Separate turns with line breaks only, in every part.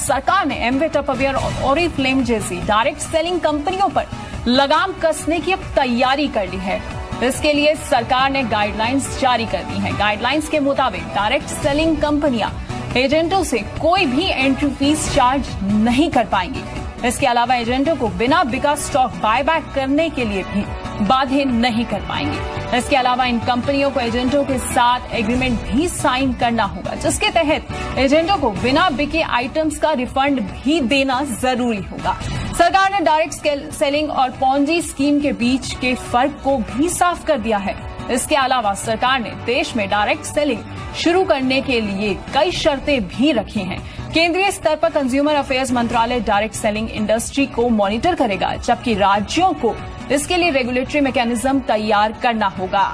सरकार ने Amway, Tupperware और ओरिफ्लेम जैसी डायरेक्ट सेलिंग कंपनियों पर लगाम कसने की अब तैयारी कर ली है। इसके लिए सरकार ने गाइडलाइंस जारी कर दी है। गाइडलाइंस के मुताबिक डायरेक्ट सेलिंग कंपनियां एजेंटों से कोई भी एंट्री फीस चार्ज नहीं कर पाएंगी। इसके अलावा एजेंटों को बिना बिका स्टॉक बायबैक करने के लिए भी बाध्य नहीं कर पाएंगे। इसके अलावा इन कंपनियों को एजेंटों के साथ एग्रीमेंट भी साइन करना होगा, जिसके तहत एजेंटों को बिना बिके आइटम्स का रिफंड भी देना जरूरी होगा। सरकार ने डायरेक्ट सेलिंग और पॉन्जी स्कीम के बीच के फर्क को भी साफ कर दिया है। इसके अलावा सरकार ने देश में डायरेक्ट सेलिंग शुरू करने के लिए कई शर्तें भी रखी हैं। केंद्रीय स्तर पर कंज्यूमर अफेयर्स मंत्रालय डायरेक्ट सेलिंग इंडस्ट्री को मॉनिटर करेगा, जबकि राज्यों को इसके लिए रेगुलेटरी मैकेनिज्म तैयार करना होगा।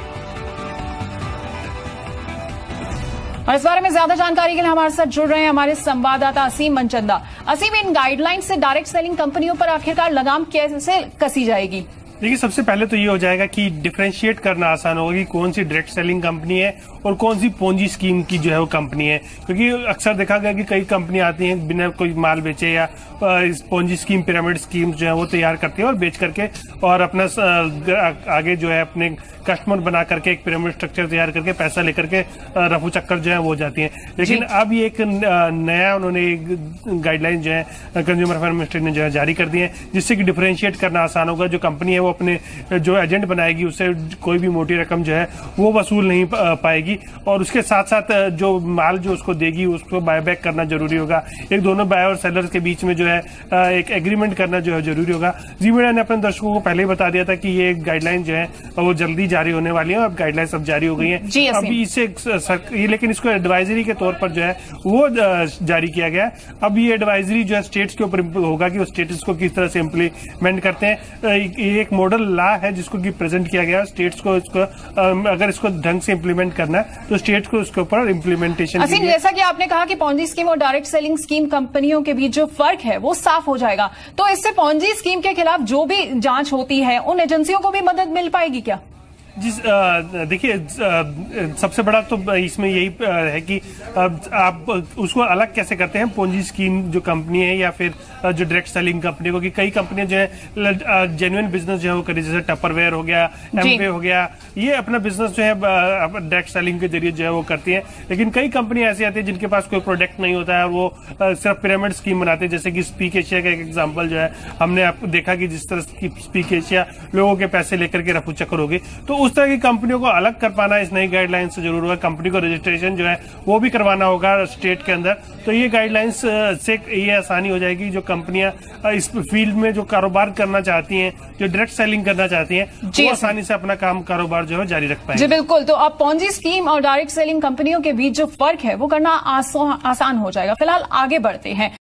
और इस बारे में ज्यादा जानकारी के लिए हमारे साथ जुड़ रहे हैं हमारे संवाददाता असीम मनचंदा। असीम, इन गाइडलाइन से डायरेक्ट सेलिंग कंपनियों पर आखिरकार लगाम कैसे कसी जाएगी?
देखिए, सबसे पहले तो ये हो जाएगा कि डिफरेंशिएट करना आसान होगा कि कौन सी डायरेक्ट सेलिंग कंपनी है और कौन सी पोंजी स्कीम की जो है वो कंपनी है। क्योंकि अक्सर देखा गया कि कई कंपनी आती हैं बिना कोई माल बेचे या इस पोंजी स्कीम, पिरामिड स्कीम जो है वो तैयार करती है और बेच करके और अपना आगे जो है अपने कस्टमर बना करके एक पिरामिड स्ट्रक्चर तैयार करके पैसा लेकर के रफू चक्कर जो है वो जाती है। लेकिन अब ये एक नया उन्होंने गाइडलाइन जो है कंज्यूमर अफेयर मिनिस्ट्री ने जो है जारी कर दी है, जिससे कि डिफरेंशिएट करना आसान होगा। जो कंपनी है वो अपने जो एजेंट बनाएगी उससे कोई भी मोटी रकम जो है वो वसूल नहीं पाएगी, और उसके साथ साथ जो माल जो उसको देगी उसको बायबैक करना जरूरी होगा। एक दोनों बायर और सेलर के बीच में जो है एक एग्रीमेंट करना जो है जरूरी होगा। जी मीडिया ने अपने दर्शकों को पहले ही बता दिया था कि ये गाइडलाइन जो है वो जल्दी जारी होने वाली है। अब गाइडलाइंस अब जारी हो गई है। अभी इसे लेकिन इसको एडवाइजरी के तौर पर जो है वो जारी किया गया है। अब ये एडवाइजरी जो है स्टेट्स के ऊपर होगा कि वो स्टेट इसको किस तरह से इम्प्लीमेंट करते हैं। ये एक मॉडल लॉ है जिसको कि प्रेजेंट किया गया है स्टेट्स को। इसको अगर इसको ढंग से इम्प्लीमेंट करना है तो स्टेट को उसके ऊपर इम्प्लीमेंटेशन।
जैसा कि आपने कहा कि पॉन्जी स्कीम और डायरेक्ट सेलिंग स्कीम कंपनियों के बीच जो फर्क है वो साफ हो जाएगा, तो इससे पॉन्जी स्कीम के खिलाफ जो भी जांच होती है उन एजेंसियों को भी मदद मिल पाएगी क्या?
देखिए, सबसे बड़ा तो इसमें यही है कि आप उसको अलग कैसे करते हैं पोंजी स्कीम जो कंपनी है या फिर जो डायरेक्ट सेलिंग कंपनी को। कि कई कंपनियां जो है जेन्युइन बिजनेस जो है वो करी, जैसे टपरवेयर हो गया, एमवे हो गया, ये अपना बिजनेस जो है डायरेक्ट सेलिंग के जरिए जो है वो करती है। लेकिन कई कंपनियां ऐसी आती है जिनके पास कोई प्रोडक्ट नहीं होता है और वो सिर्फ पिरामिड स्कीम बनाते हैं। जैसे कि स्पीक एशिया का एक एग्जाम्पल जो है हमने आपको देखा कि जिस तरह की स्पीक एशिया लोगों के पैसे लेकर के रफू चक्कर हो गई। तो उस तरह की कंपनियों को अलग कर पाना इस नई गाइडलाइन से जरूर होगा। कंपनी को रजिस्ट्रेशन जो है वो भी करवाना होगा स्टेट के अंदर। तो ये गाइडलाइंस से ये आसानी हो जाएगी। जो कंपनियां इस फील्ड में जो कारोबार करना चाहती हैं, जो डायरेक्ट सेलिंग करना चाहती हैं, वो आसानी से अपना कारोबार जो है जारी रख पाएंगे।
जी बिल्कुल। तो अब पॉन्जी स्कीम और डायरेक्ट सेलिंग कंपनियों के बीच जो फर्क है वो करना आसान हो जाएगा। फिलहाल आगे बढ़ते हैं।